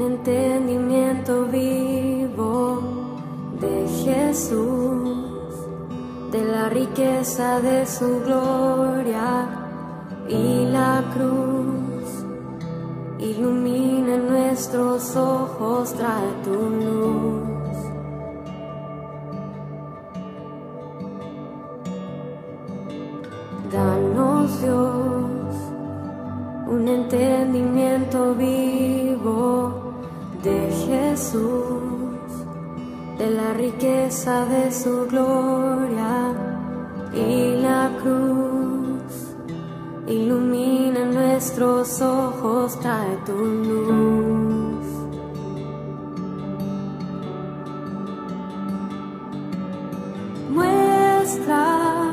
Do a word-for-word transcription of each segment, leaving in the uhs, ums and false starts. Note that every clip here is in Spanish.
entendimiento vivo de Jesús, de la riqueza de su gloria y la cruz. Ilumina nuestros ojos, trae tu luz. Danos, Dios, un entendimiento vivo de Jesús, de la riqueza de su gloria y la cruz. Ilumina nuestros ojos, trae tu luz. Muestra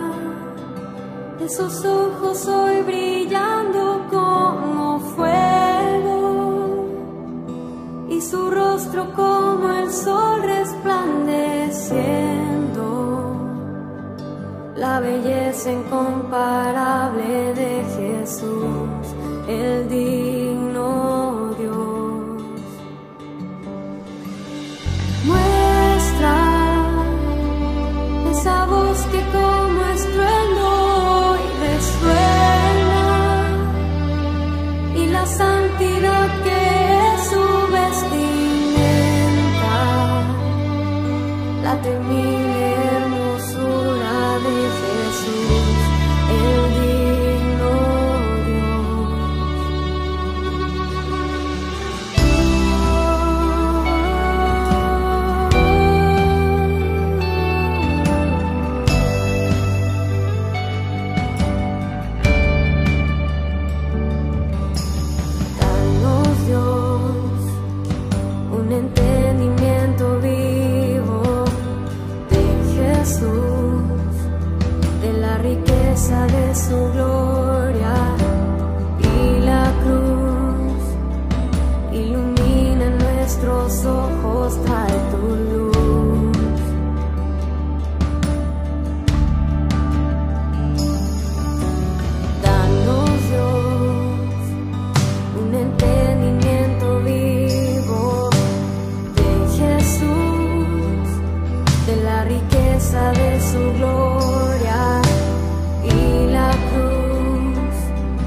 esos ojos hoy brillando como fuego y su rostro como el sol resplandeciendo, la belleza incomparable de Jesús, el digno Dios. Muestra esa voz que como estruendo hoy resuena y la santidad que es su vestimenta, la temible hermosura de Jesús, el digno Dios. Danos, Dios, un entendimiento vivo de Jesús, de la riqueza de su gloria y la cruz. Ilumina nuestros ojos, trae tu luz. Danos, Dios, un entendimiento vivo de Jesús, de la riqueza de su gloria y la cruz.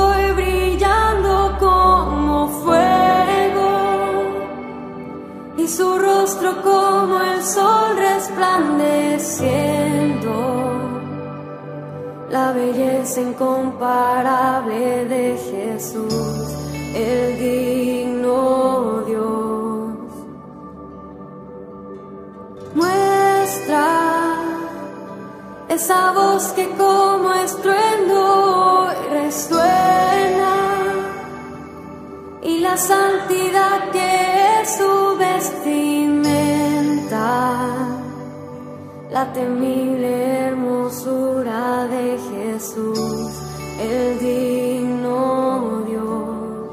voy brillando como fuego y su rostro como el sol resplandeciendo. La belleza incomparable de Jesús, el digno Dios. Muestra esa voz que como estruendo hoy resuena, y la santidad que es su vestimenta, la temible hermosura de Jesús, el digno Dios.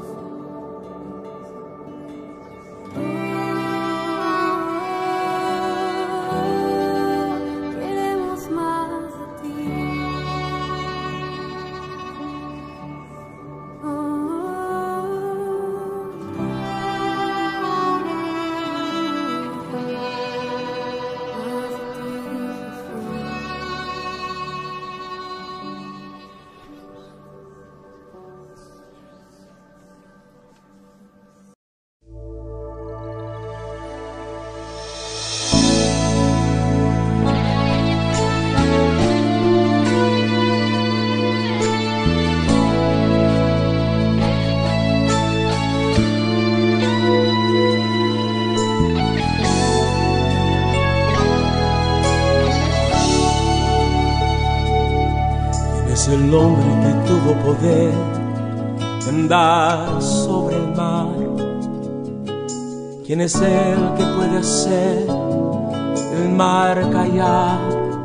Queremos más de ti. Es el hombre que tuvo poder de andar sobre el mar. ¿Quién es el que puede hacer el mar callar?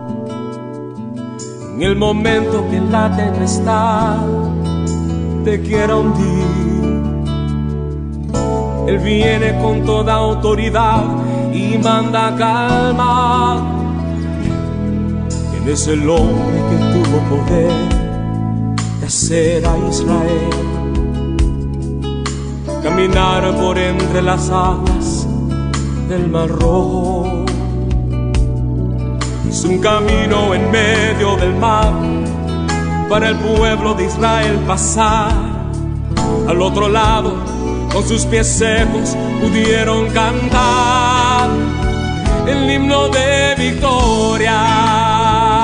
En el momento que la tempestad te quiera hundir, Él viene con toda autoridad y manda calma. ¿Quién es el hombre que tuvo poder de hacer a Israel caminar por entre las aguas del Mar Rojo? Hizo un camino en medio del mar para el pueblo de Israel pasar. Al otro lado, con sus pies secos, pudieron cantar el himno de victoria.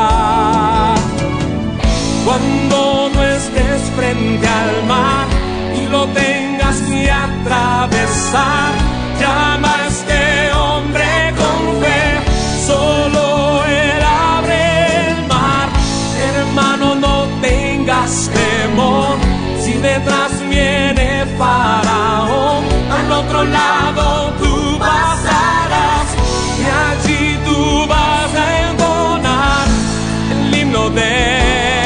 Cuando no estés frente al mar y lo tengas que atravesar, llama a este hombre con fe, solo Él abre el mar. Hermano, no tengas temor, si detrás viene Faraón, al otro lado tú pasarás y allí tú vas a entonar el himno de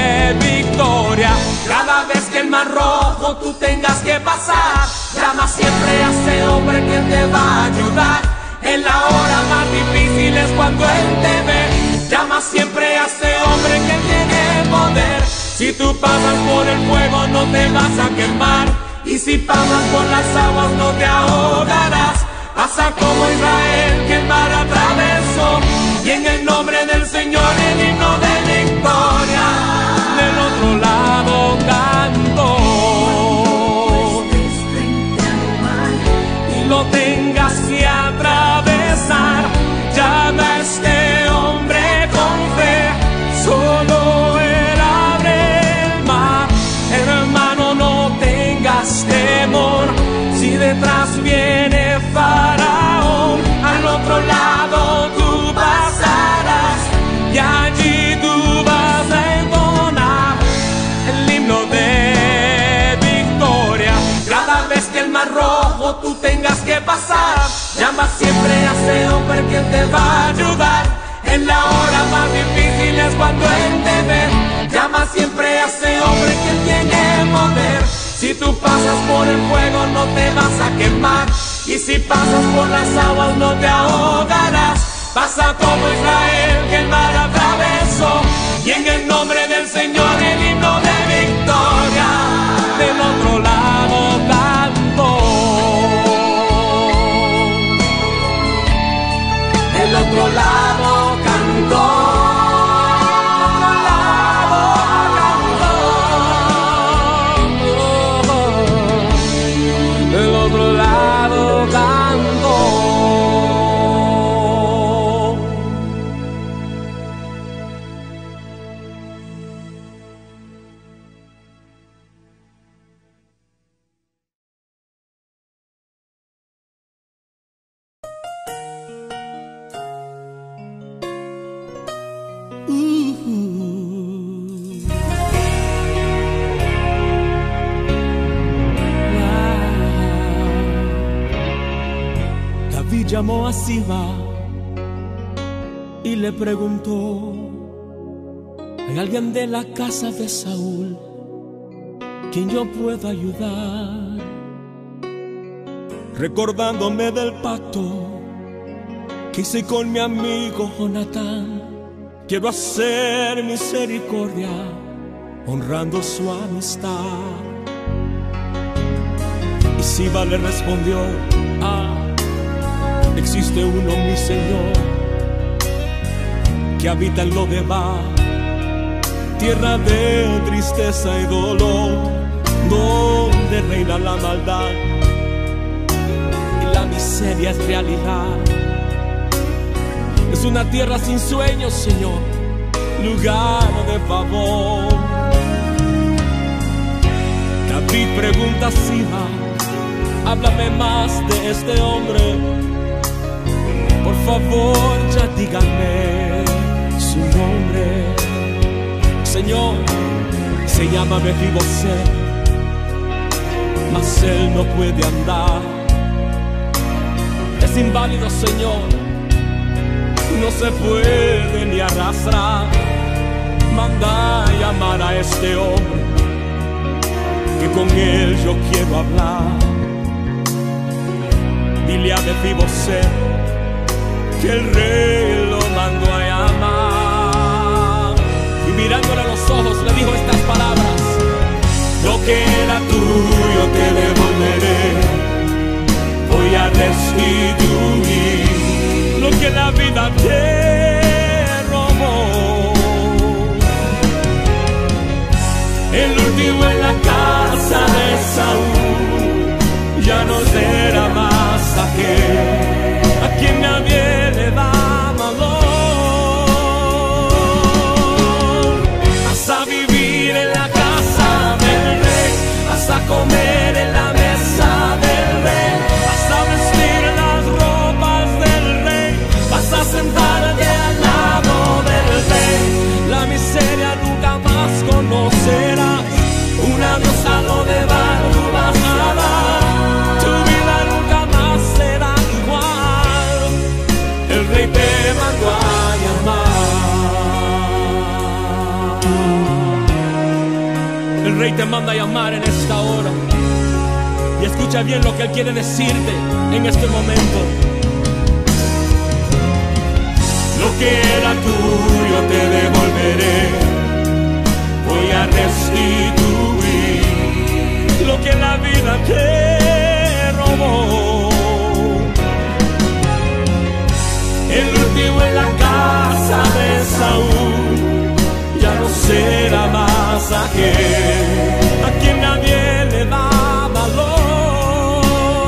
cada vez que el Mar Rojo tú tengas que pasar. Llama siempre a ese hombre que te va a ayudar. En la hora más difícil es cuando Él te ve. Llama siempre a ese hombre que tiene poder. Si tú pasas por el fuego no te vas a quemar, y si pasas por las aguas no te ahogarás. Pasa como Israel que el mar atravesó, y en el nombre del Señor el himno de victoria del otro lado cantó. Y lo tengas que atravesar, llama a este hombre con fe, solo Él abre el mar. Hermano, no tengas temor, si detrás viene Faraón, al otro lado tú pasarás y allí tú vas a entonar el himno de victoria. Cada vez que el Mar Rojo tú tengas que pasar, llama siempre a ese hombre que te va a ayudar. En la hora más difícil es cuando Él te ve. Llama siempre a ese hombre que tiene poder. Si tú pasas por el fuego no te vas a quemar, y si pasas por las aguas no te ahogarás. Pasa como Israel que el mar atravesó, y en el nombre del Señor el himno de victoria del otro lado cantó. Del otro lado cantó. Del otro lado cantó. llamó a Siba y le preguntó: ¿hay alguien de la casa de Saúl quien yo pueda ayudar? Recordándome del pacto que hice con mi amigo Jonatán, quiero hacer misericordia honrando su amistad. Y Siba le respondió: ah, existe uno, mi Señor, que habita en Lodebar, tierra de tristeza y dolor, donde reina la maldad y la miseria es realidad. Es una tierra sin sueños, Señor, lugar de favor. David pregunta a Siba: háblame más de este hombre, por favor, ya díganme su nombre. Señor, se llama Mefibosé, mas él no puede andar. Es inválido, Señor, no se puede ni arrastrar. Manda a llamar a este hombre, que con él yo quiero hablar. Dile a Mefibosé que el rey lo mandó a llamar. Y mirándole a los ojos le dijo estas palabras: lo que era tuyo te devolveré, voy a restituir lo que la vida te robó. El último en la casa de Saúl ya no será más aquel a quien nadie le da valor. Vas a vivir en la casa del rey, vas a comer en la mesa del rey, vas a vestir las ropas del rey, vas a sentarte al lado del rey. La miseria nunca más conocerás, un adiós a lo de bar tú vas a dar. Tu vida nunca más será igual, el rey te mandó a llamar. El rey te manda a llamar en esta hora. Y escucha bien lo que él quiere decirte en este momento. Lo que era tuyo te devolveré, voy a restituir lo que la vida te robó. El último en la casa de Saúl ya no será más aquel a quien nadie le da valor.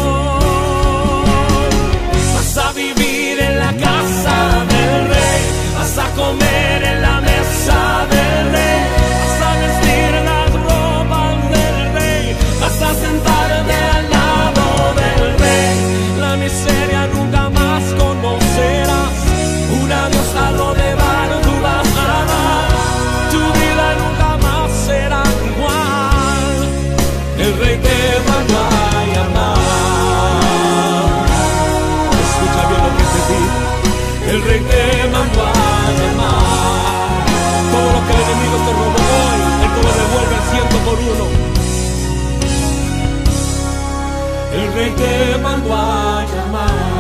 Vas a vivir en la casa del rey, vas a comer en la mesa del rey, vas a vestir las ropas del rey, vas a sentarte al lado del rey. La miseria nunca más conocerás, un adiós a lo de vano tú vas a dar. Tu vida nunca más será igual, el rey te mandó a llamar. Escucha bien lo que te digo, el rey te mandó a llamar. Todo lo que el enemigo te robó hoy, él te lo devuelve al ciento por uno. El rey te mandó a llamar.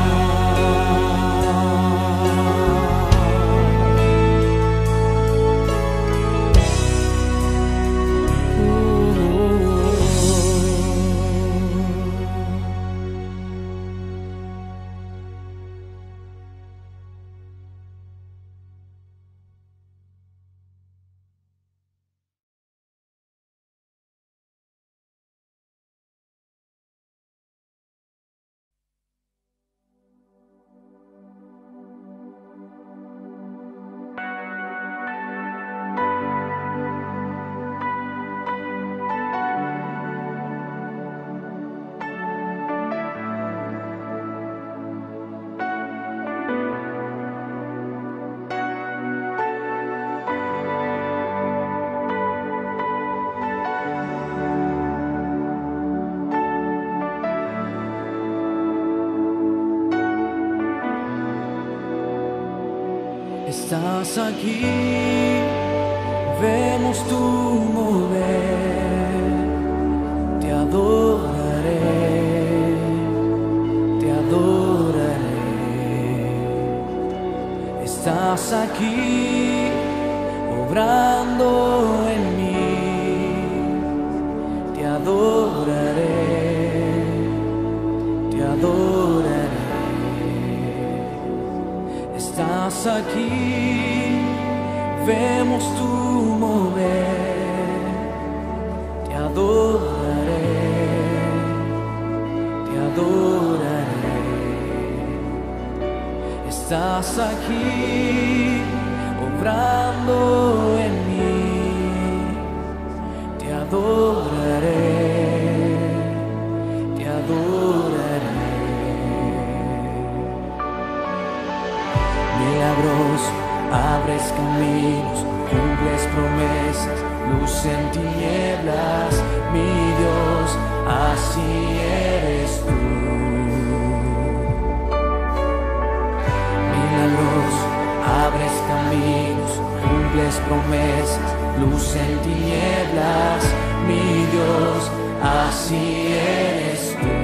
estás aquí, vemos tu mover, te adoraré, te adoraré. Estás aquí, obrando en mí, te adoraré, te adoraré. Estás aquí, vemos tu mover, te adoraré, te adoraré. Estás aquí, obrando en mí, te adoraré, te adoraré. Milagros, abres caminos, cumples promesas, luz en tinieblas, mi Dios, así eres tú. Milagros, abres caminos, cumples promesas, luz en tinieblas, mi Dios, así eres tú.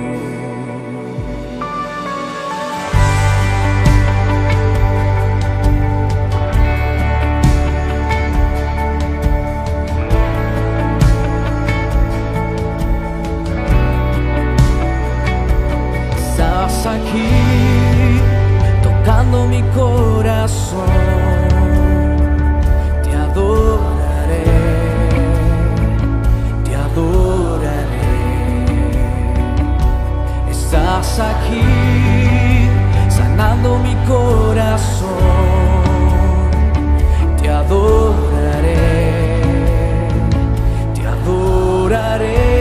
Aquí, tocando mi corazón, te adoraré, te adoraré. Estás aquí, sanando mi corazón, te adoraré, te adoraré.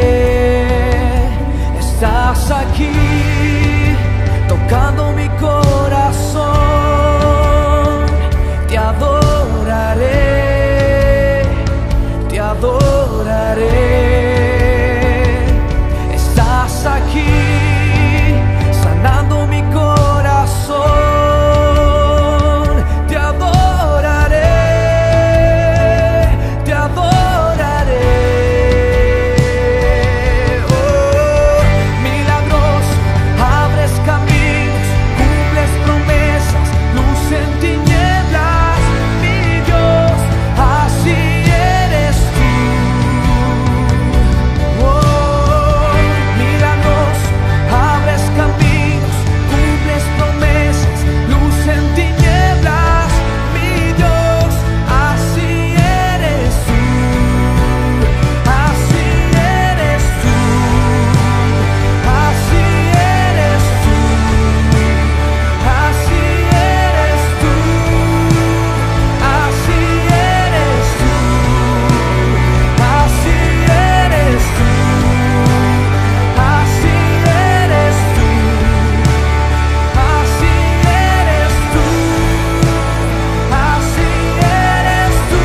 Estás aquí, tocando mi corazón, te adoraré, te adoraré. Estás aquí, sanando mi corazón, te adoraré, te adoraré. Oh, milagros, abres caminos, promesas, luz en tinieblas, mi Dios, así eres tú. Oh, milagros, abres caminos, cumples promesas, luz en tinieblas, mi Dios, así eres tú, así eres tú, así eres tú. Así eres tú, así eres tú, así eres tú, así eres tú, así eres tú, así eres tú.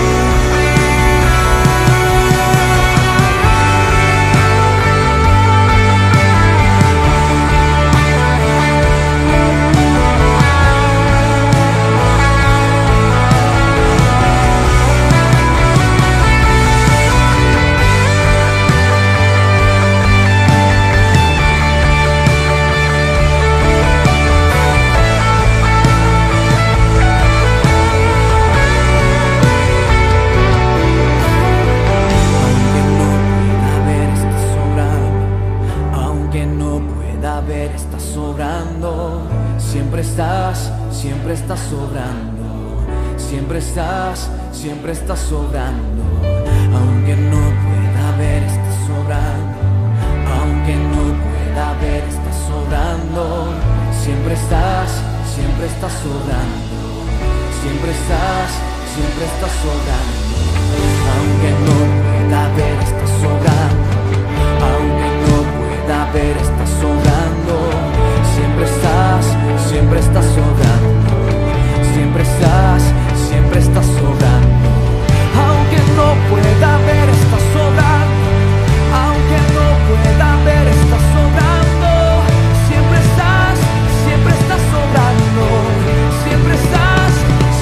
Aunque no pueda ver, estás sobrando. Siempre estás, siempre estás sobrando. Siempre estás, siempre estás sobrando. Aunque no pueda ver, estás sobrando. Aunque no pueda ver, estás sobrando. Siempre estás, siempre estás sobrando. Siempre estás, siempre estás sobrando. Aunque no pueda ver, estás sobrando. Aunque no pueda ver, estás sobrando. Siempre estás, siempre estás sobrando. Siempre estás, siempre estás sobrando. Aunque no pueda ver, estás sobrando. Aunque no pueda ver, estás sobrando. Siempre estás, siempre estás sobrando. Siempre estás,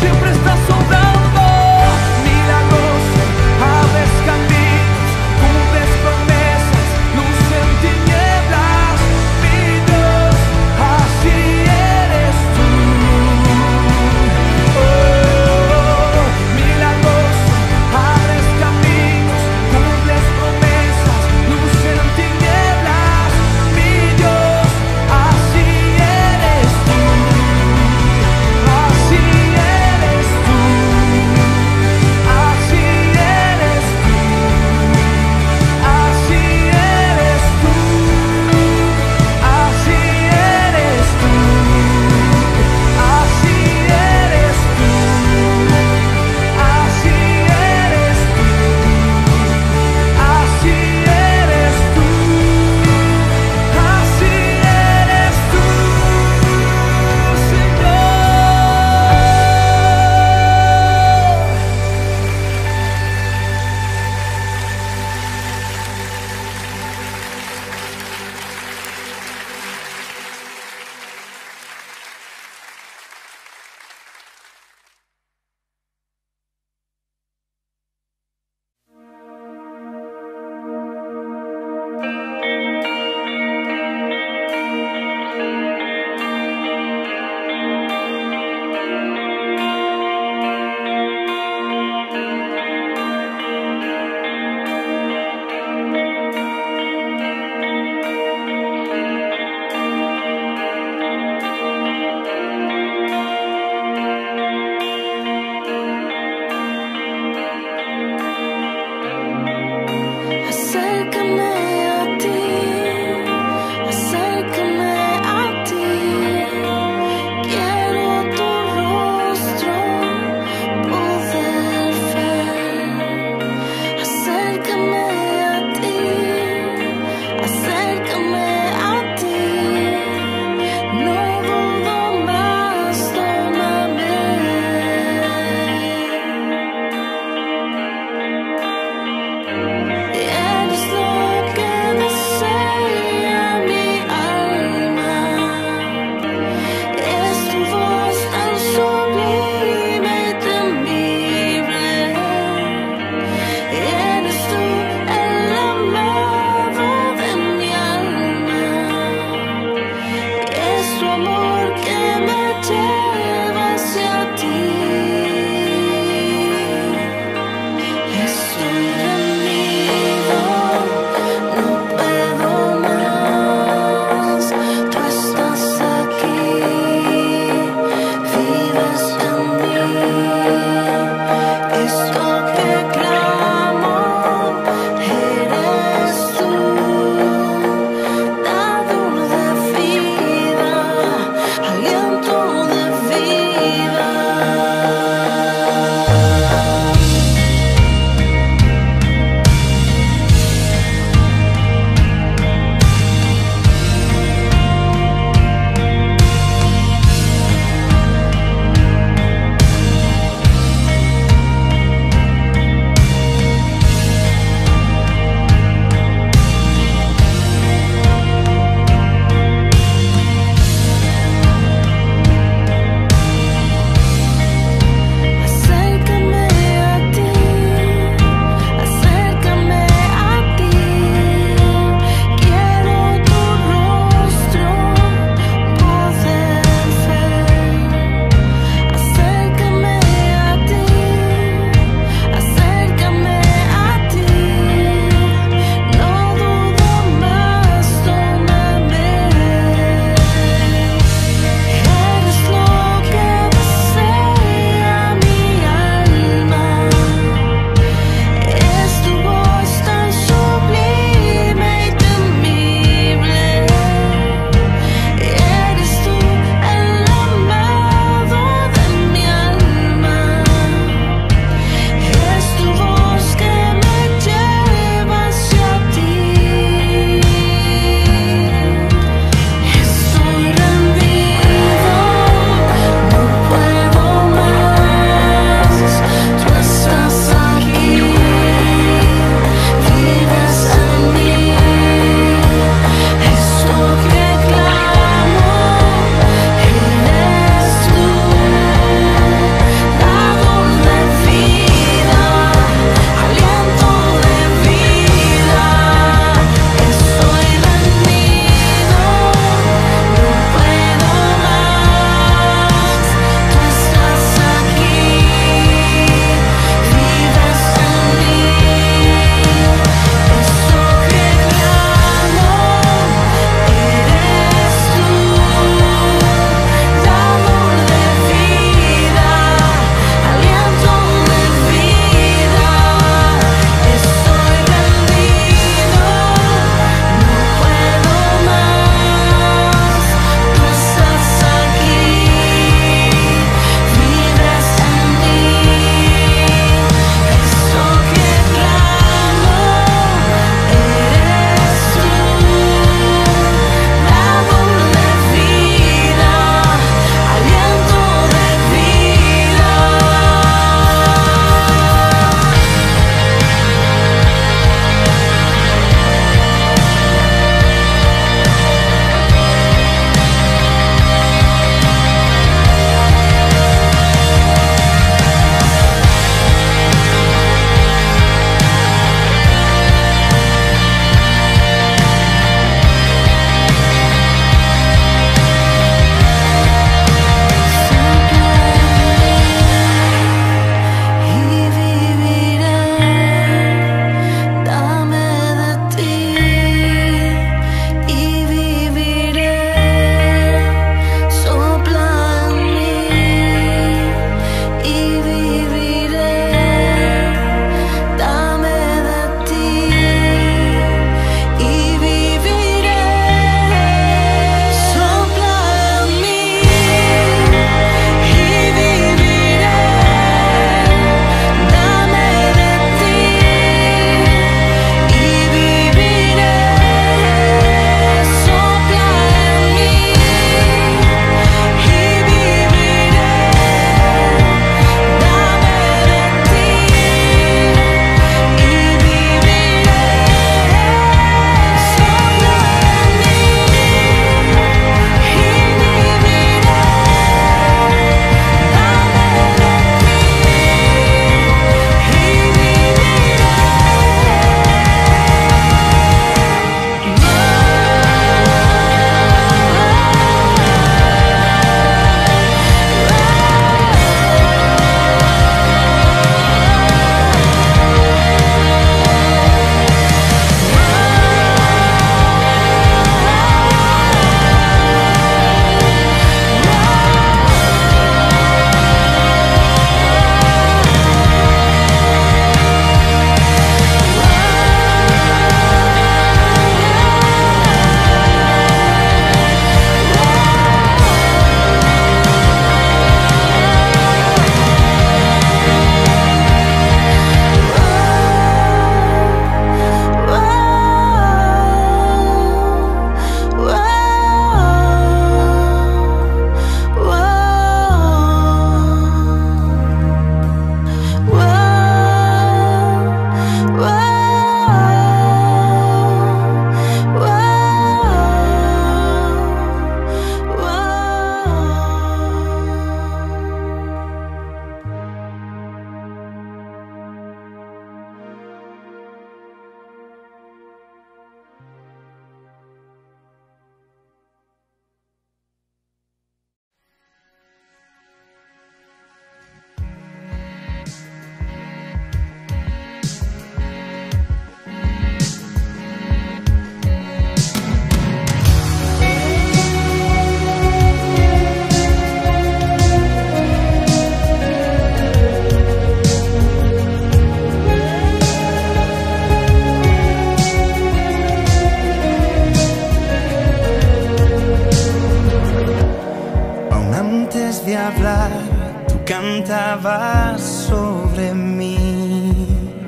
hablar, tú cantabas sobre mí.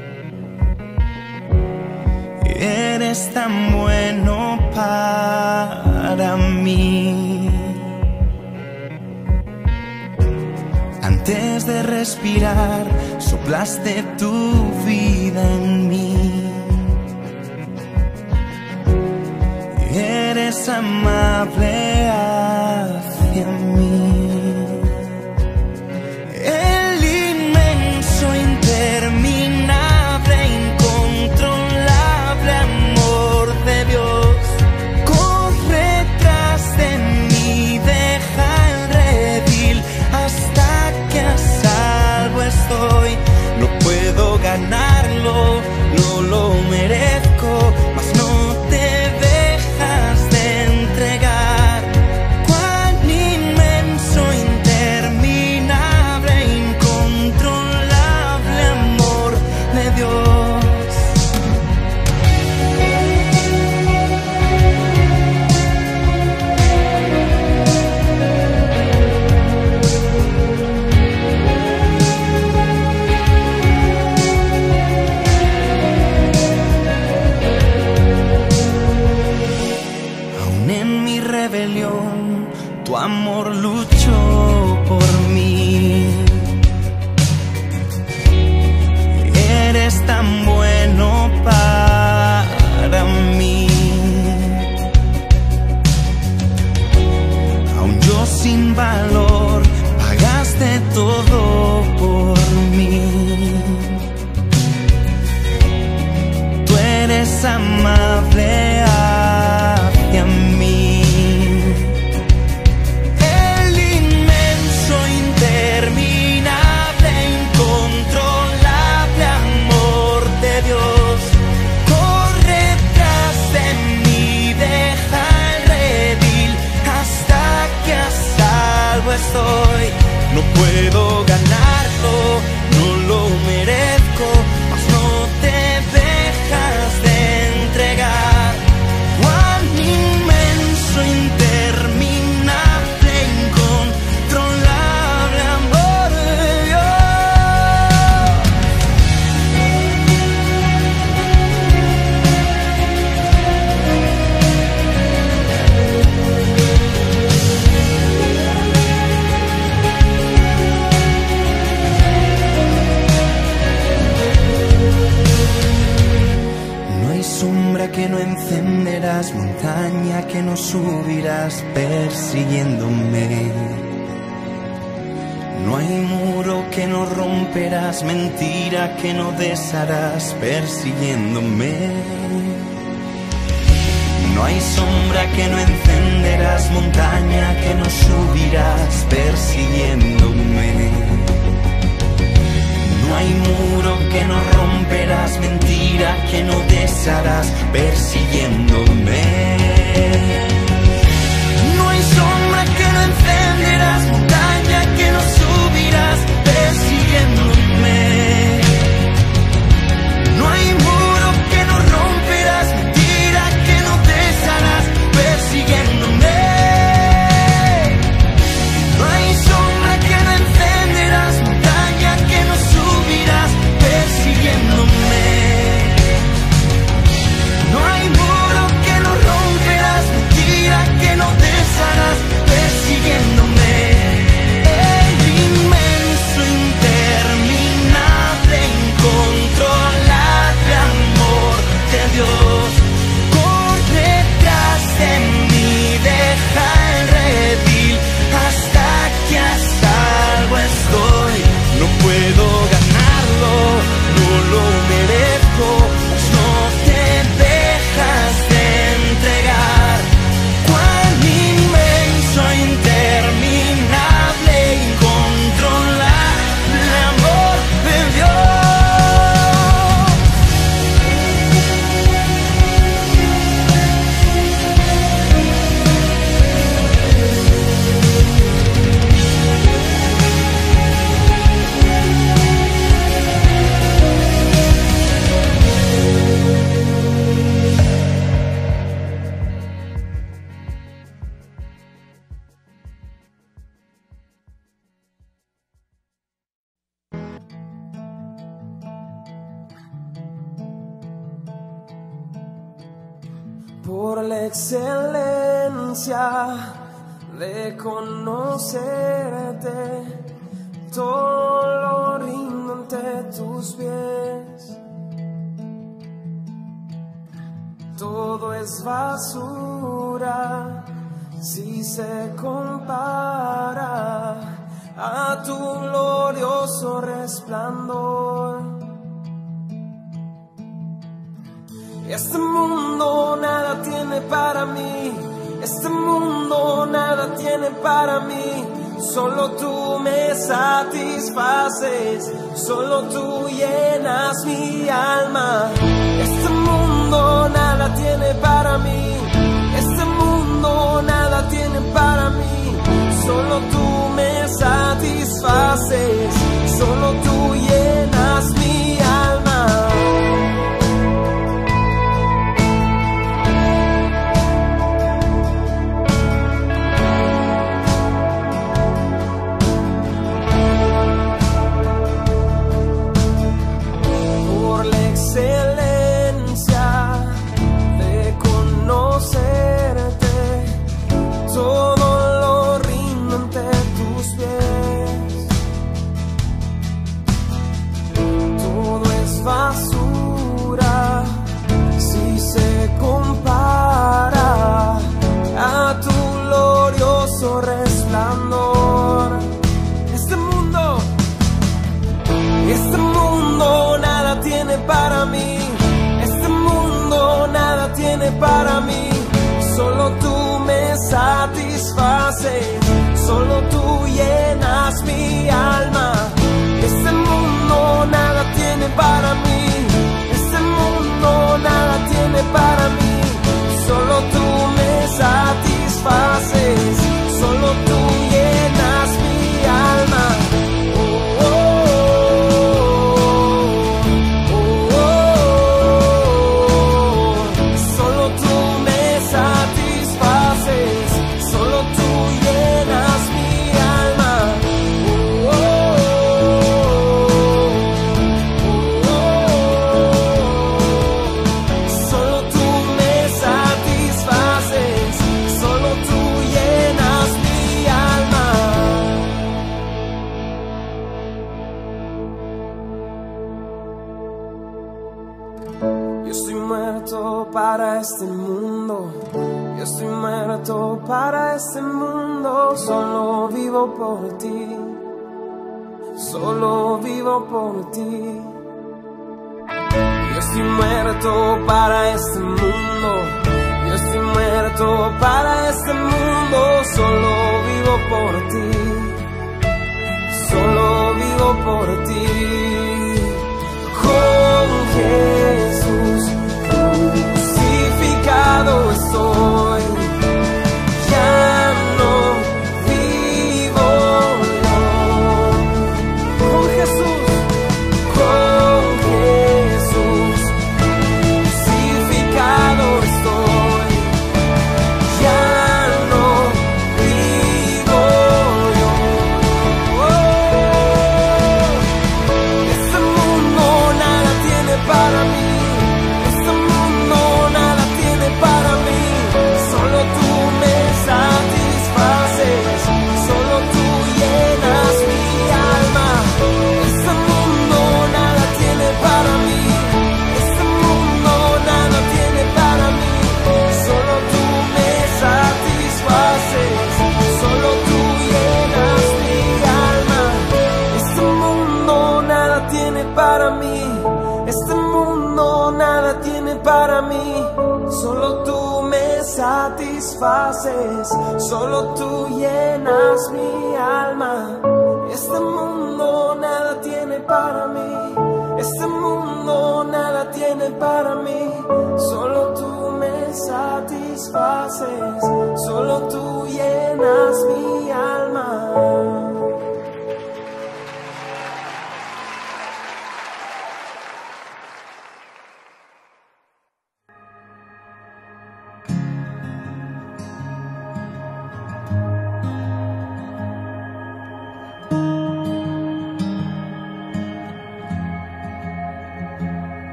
Eres tan bueno para mí. Antes de respirar, soplaste tu vida en mí. Eres amable hacia mí. El inmenso, interminable, incontrolable amor de Dios corre tras de mí, deja el redil hasta que a salvo estoy. No puedo ganarlo, no lo merezco, mas no te dejas de entregar. Cuán inmenso, interminable, incontrolable amor de Dios. Rebelión, tu amor luchó por mí. Eres tan bueno para mí. Aun yo sin valor, pagaste todo por mí. Tú eres amable hacia mí. Interminable, incontrolable amor de Dios corre tras de mí, deja el redil hasta que a salvo estoy. No puedo ganarlo, no lo merezco, mas no te dejas de entregar. Cuán inmenso, interminable, incontrolable amor de Dios. No hay sombra que no encenderás, montaña que no subirás persiguiéndome. No hay muro que no romperás, mentira que no desharás persiguiéndome. No hay sombra que no encenderás, montaña que no subirás persiguiéndome. No hay muro que no romperás, mentira que no desharás persiguiéndome. No hay sombra que no encenderás, montaña que no subirás persiguiéndome. No hay muro que no romperás, mentira que no desharás persiguiéndome. No hay sombra que no encenderás, montaña que no subirás persiguiéndome. No hay muro que no por la excelencia de conocerte. Todo lo rindo ante tus pies. Todo es basura si se compara a tu glorioso resplandor. Este mundo nada tiene para mí, este mundo nada tiene para mí. Solo tú me satisfaces, solo tú llenas mi alma. Este mundo nada tiene para mí, este mundo nada tiene para mí. Solo tú me satisfaces, solo tú llenas mi alma. Basura si se compara a tu glorioso resplandor. Este mundo, este mundo nada tiene para mí, este mundo nada tiene para mí. Solo tú me satisfaces, solo tú llenas mi alma. Este mundo nada tiene para mí, este mundo nada tiene para mí. Solo tú me satisfaces, solo tú llenas mi alma. Oh, oh, oh, oh, oh. Solo tú me satisfaces, solo tú llenas mi alma. Oh, oh, para este mundo, yo estoy muerto para este mundo. Solo vivo por ti, solo vivo por ti. Yo estoy muerto para este mundo, yo estoy muerto para este mundo. Solo vivo por ti, solo vivo por ti. Con Jesús crucificado estoy, ya no vivo yo. Con Jesús, con Jesús crucificado estoy, ya no vivo yo. Este mundo nada tiene para mí, para mí, solo tú me satisfaces, solo tú llenas mi alma. Este mundo nada tiene para mí, este mundo nada tiene para mí. Solo tú me satisfaces, solo tú llenas mi alma. Este mundo nada tiene para mí, este mundo nada tiene para mí. Solo tú me satisfaces, solo tú llenas mi alma. Este mundo nada tiene para mí, este mundo nada tiene para mí. Solo tú me satisfaces, solo tú llenas mi alma.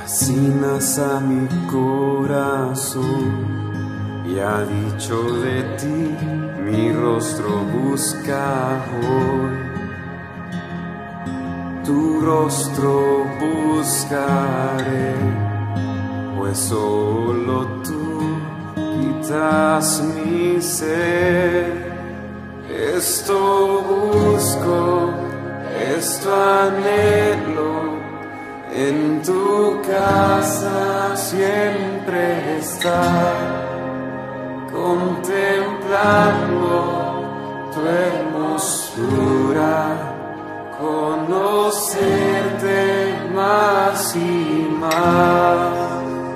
fascinas a mi corazón y ha dicho de ti, mi rostro busca hoy. Tu rostro buscaré, pues solo tú quitas mi sed. Esto busco, esto anhelo, en tu casa siempre estar, contemplando tu hermosura, conocerte más y más.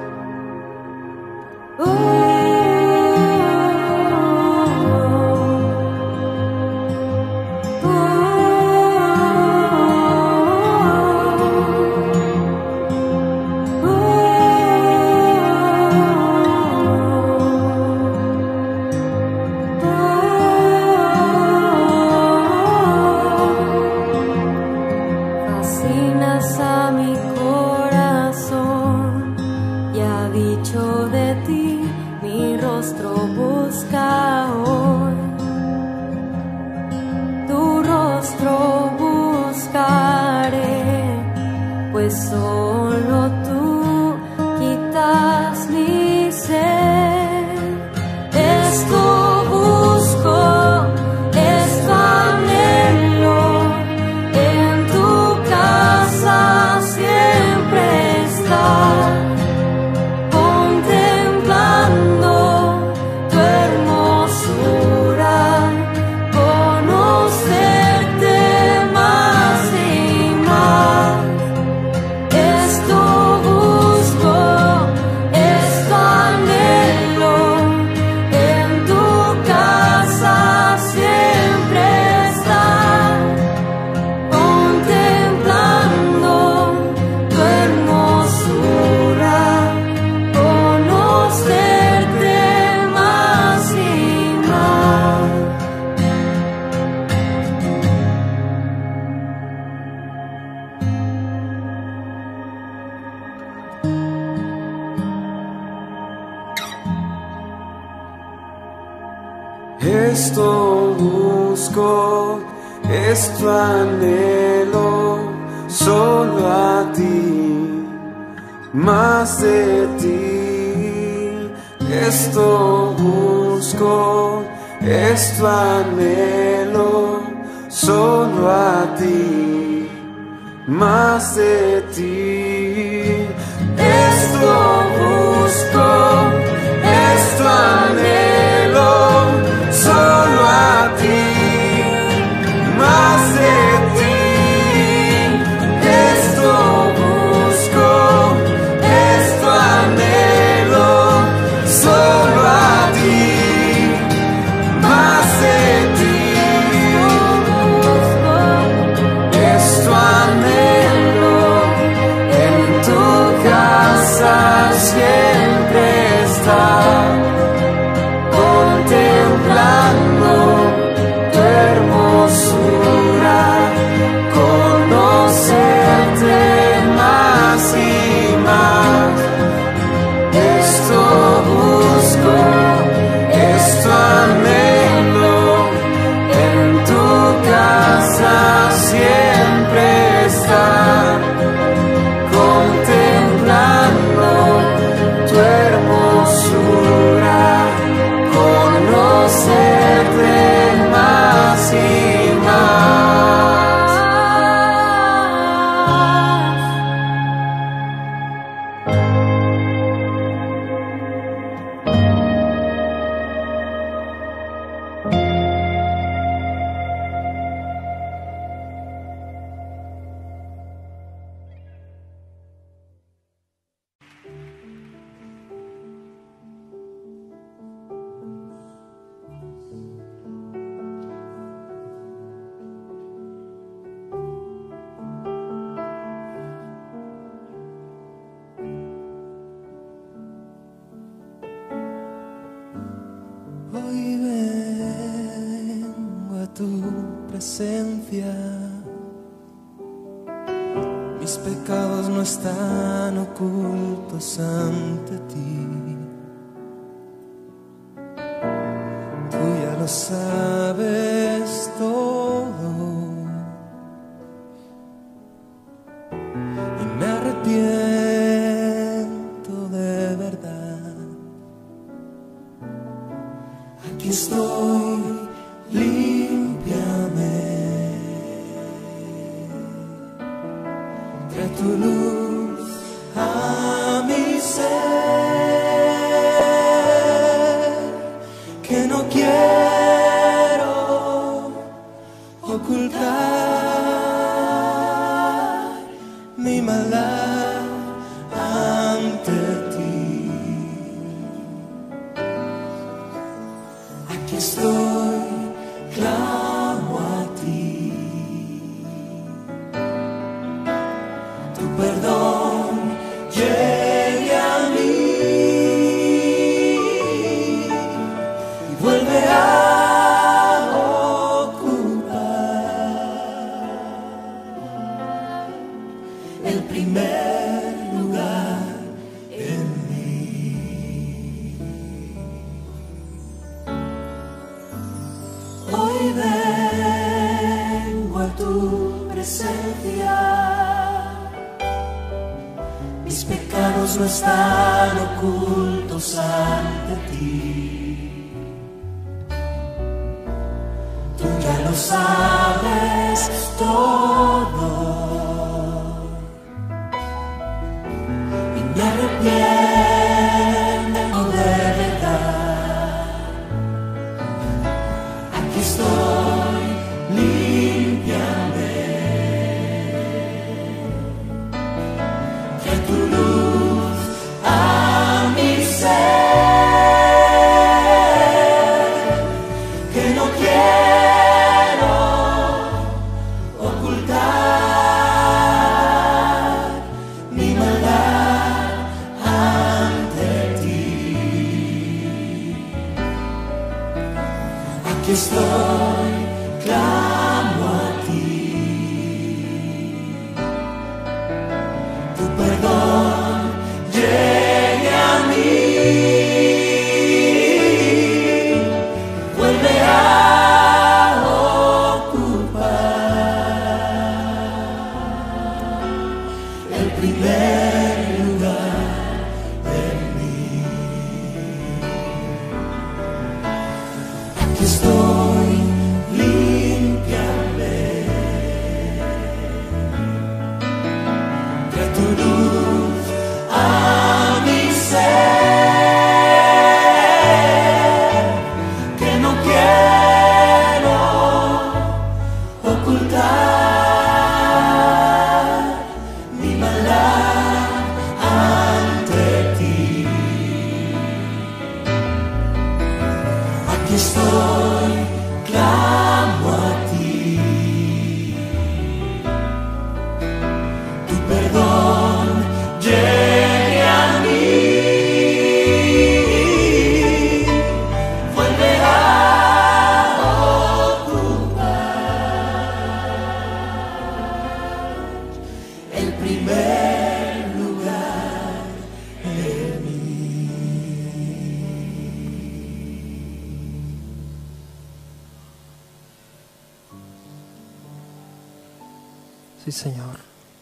Esto busco, esto anhelo, solo a ti, más de ti. Esto busco, esto anhelo, solo a ti, más de ti. Esto busco, esto anhelo, solo a ti, más de ti. Esto busco, esto anhelo, solo a ti, más de ti. Esto anhelo, en tu casa siempre estar, contemplando tu hermosura, conocerte más y más. Esto busco, esto anhelo, en tu casa siempre estar, contemplando tu hermosura, conocerte más y Hoy vengo a tu presencia, mis mis pecados no están ocultos ante ti. Tú ya lo sabes todo y me arrepiento de verdad. Aquí estoy, límpiame. Trae tu luz a mi ser, que no quiero ocultar mi maldad ante ti. Aquí estoy, clamo a ti. Tu perdón llegue a mí y vuelve a ocupar el primer lugar en mí. Hoy vengo a tu presencia. Mis pecados no están ocultos ante ti. Tú ya lo sabes todo y me arrepiento de verdad. Aquí estoy, límpiame. Trae tu luz a mi ser, que no quiero ocultar mi maldad ante ti. Aquí estoy, clamo a ti. Tu perdón llegue a mí, vuelve a ocupar el primer lugar en mí. Aquí estoy, límpiame. Trae tu luz a mi ser, que no quiero ocultar mi maldad ante ti. Aquí estoy, clamo a ti. Tu perdón llegue a mí, vuelve a ocupar el primer lugar en mí. Sí, Señor.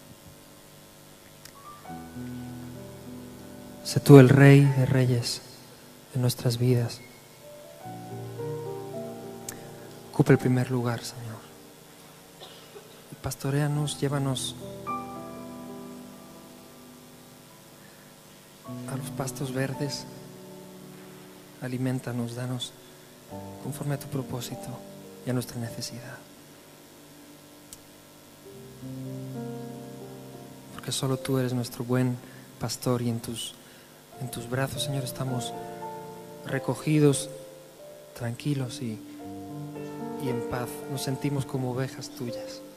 Sé tú el Rey de Reyes de nuestras vidas. Ocupa el primer lugar, Señor. Y pastoréanos, llévanos a los pastos verdes. Aliméntanos, danos conforme a tu propósito y a nuestra necesidad. Porque solo tú eres nuestro buen pastor y en tus, en tus brazos, Señor, estamos recogidos, tranquilos y, y en paz. Nos sentimos como ovejas tuyas.